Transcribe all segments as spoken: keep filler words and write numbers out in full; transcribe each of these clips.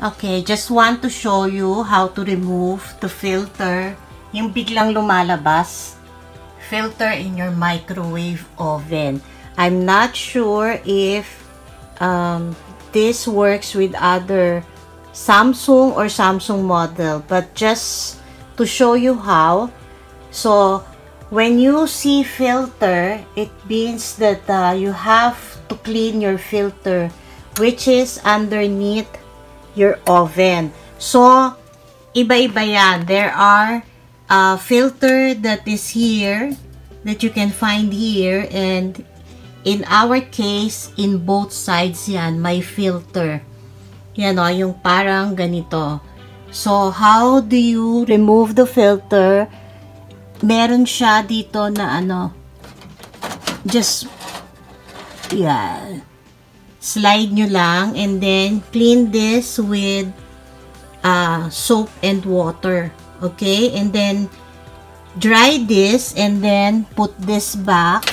Okay, just want to show you how to remove the filter, yung biglang lumalabas, filter in your microwave oven. I'm not sure if um, this works with other Samsung or Samsung model, but just to show you how. So, when you see filter, it means that uh, you have to clean your filter, which is underneath your oven. So, iba-iba yan. There are a filter that is here, that you can find here, and in our case, in both sides yan, may filter. Yan o, yung parang ganito. So, how do you remove the filter? Meron siya dito na ano, just, yeah, slide nyo lang, and then clean this with uh, soap and water. Okay? And then dry this, and then put this back.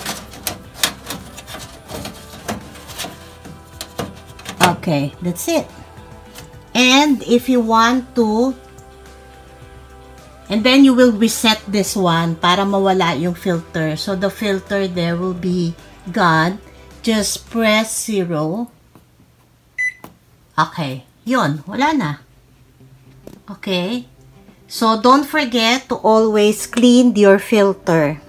Okay, that's it. And if you want to, and then you will reset this one para mawala yung filter. So the filter there will be gone. Just press zero. Okay. Yun. Wala na. Okay. So, don't forget to always clean your filter.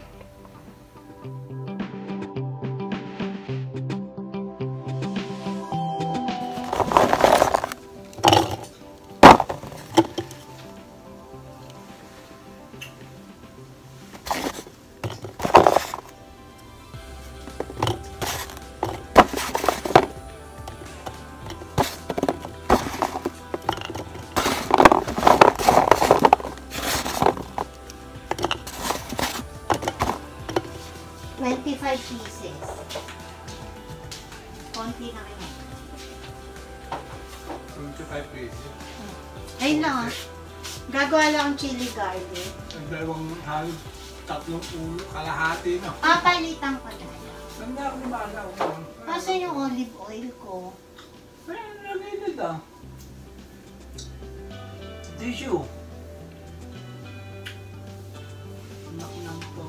twenty-five pieces. Konti na kaya. twenty-five pieces. Ayun lang. Gagawa lang ang chili garlic. Ang dalawang halos tatlong ulo, kalahati na. Papalitan ko na. Sanda ako ni Bala. Kasi yung olive oil ko. Ay, nagilid ah. Tissue. Naku lang to.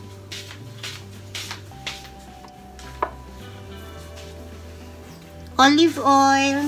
Olive oil.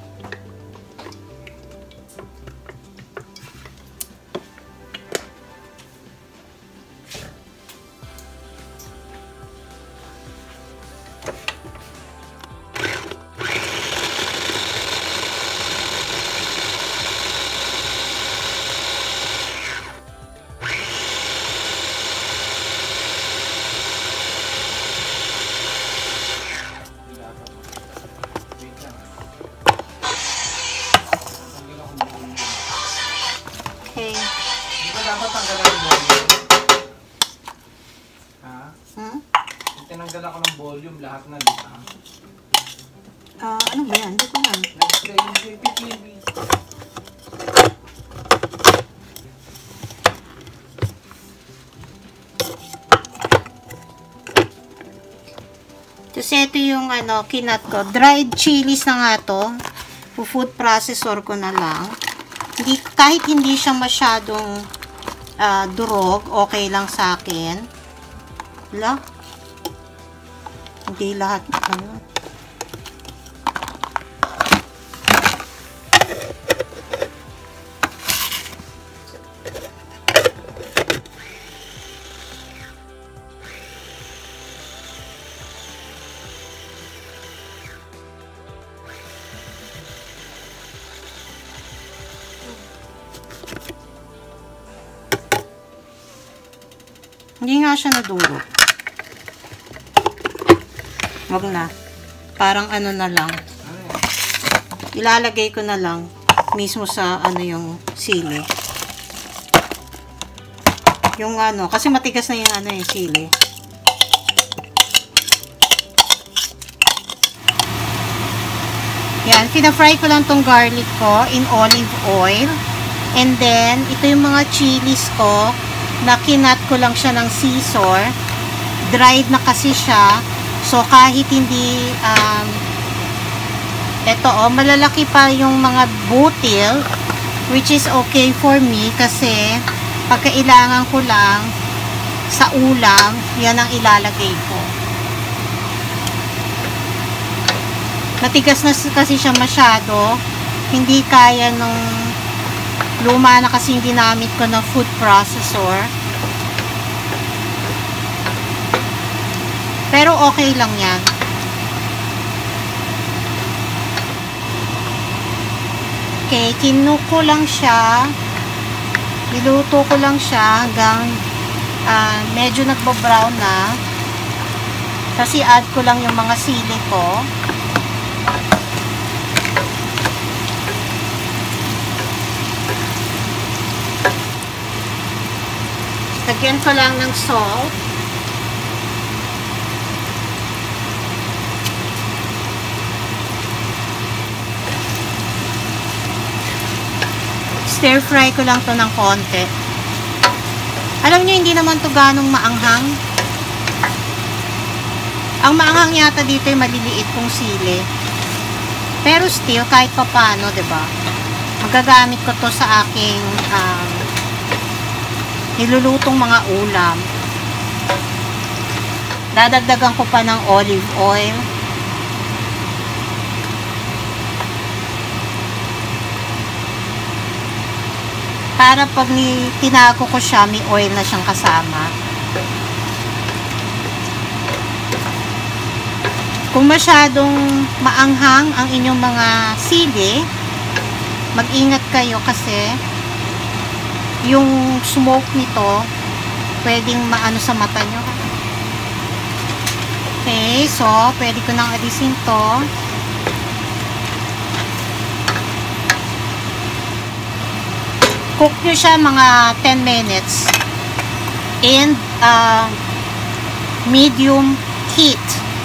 Okay. Hindi ba dapat tanggalan ng volume? Ha? Hmm? Tinanggal ako ng volume, lahat na dito. Ah, uh, ano ba yan? Hindi ko lang. Nag-play yung J P T V. Kasi ito yung ano, kinat ko. Dried chilies na nga to. Food processor ko na lang. Hindi, kahit hindi siya masyadong uh, durog, okay lang sa akin. Wala. Hindi lahat. Ano. Hindi nga siya nadurog. Wag na. Parang ano na lang. Ilalagay ko na lang mismo sa ano yung sili. Yung ano, kasi matigas na yung ano yung sili. Yan, pina-fry ko lang tong garlic ko in olive oil. And then, ito yung mga chilies ko. Na kinat ko lang siya ng scissor. Dried na kasi siya. So, kahit hindi um, Ito oh, malalaki pa yung mga butil, which is okay for me kasi pagkailangan ko lang sa ulam, yan ang ilalagay ko. Matigas na kasi siya masyado, hindi kaya nung luma na kasi yung ginamit ko na food processor. Pero okay lang yan. Okay, kinuko lang siya. Niluto ko lang siya hanggang uh, medyo nagbo-brown na. Kasi add ko lang yung mga sili ko. Lagyan ko lang ng salt. Stir fry ko lang to ng konti. Alam niyo, hindi naman to ganong maanghang. Ang maanghang yata dito ay maliliit kong sili. Pero still, kahit pa paano, diba? Magagamit ko to sa aking um, nilulutong mga ulam. Dadagdagan ko pa ng olive oil. Para pag ni tinago ko siya, may oil na siyang kasama. Kung masyadong maanghang ang inyong mga sili, mag-ingat kayo kasi yung smoke nito pwedeng maano sa mata nyo. Okay, so pwede ko nang alisin to. Cook nyo siya mga ten minutes in uh, medium heat.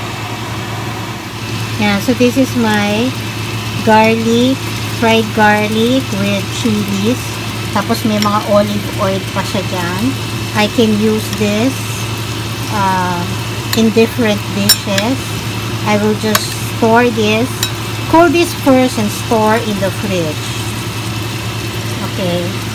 Yeah, so this is my garlic, fried garlic with chilies. Tapos may mga olive oil pa siya dyan. I can use this uh, in different dishes. I will just store this, cool this first and store in the fridge. Okay.